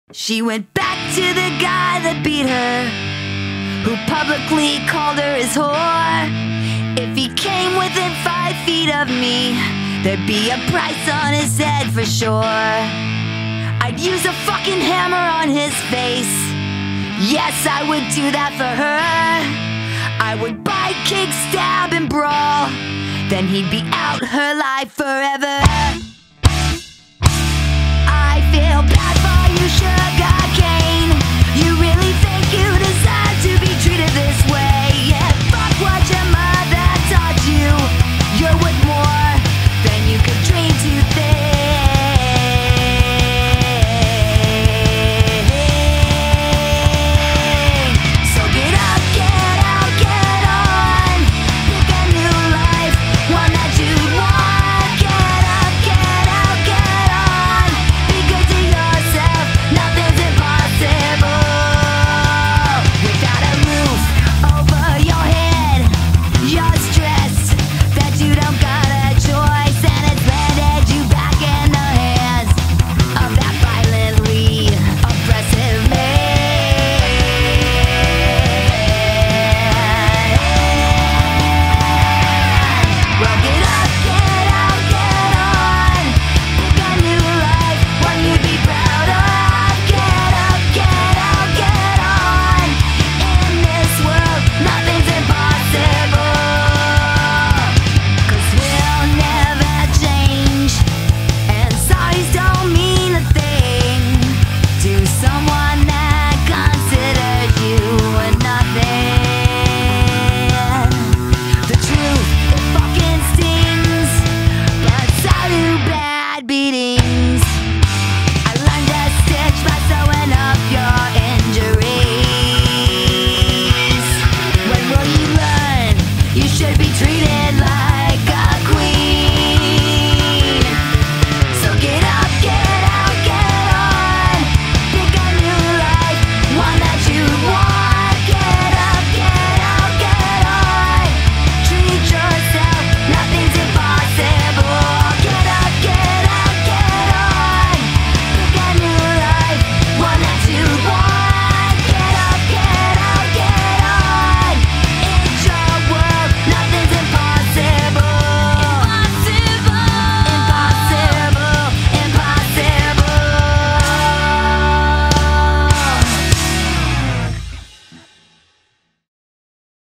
She went back to the guy that beat her, who publicly called her his whore. If he came within 5 feet of me, there'd be a price on his head for sure. I'd use a fucking hammer on his face. Yes, I would do that for her. I would bite, kick, stab, and brawl. Then he'd be out her life forever. I feel bad